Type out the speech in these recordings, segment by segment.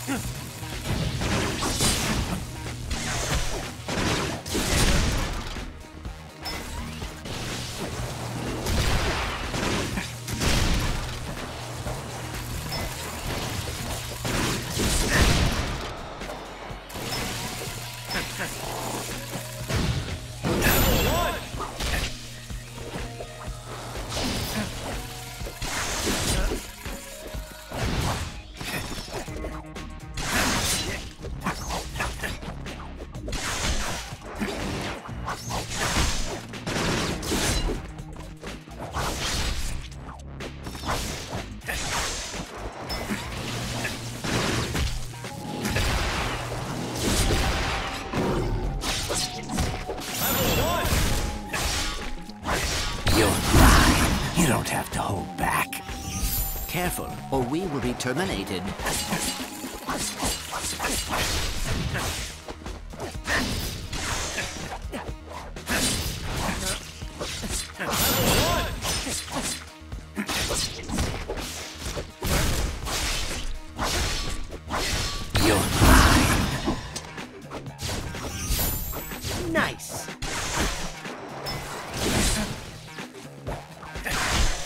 You don't have to hold back. Careful, or we will be terminated. You're mine. Nice.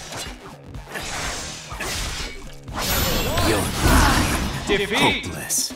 You're mine. Defeat! Hopeless.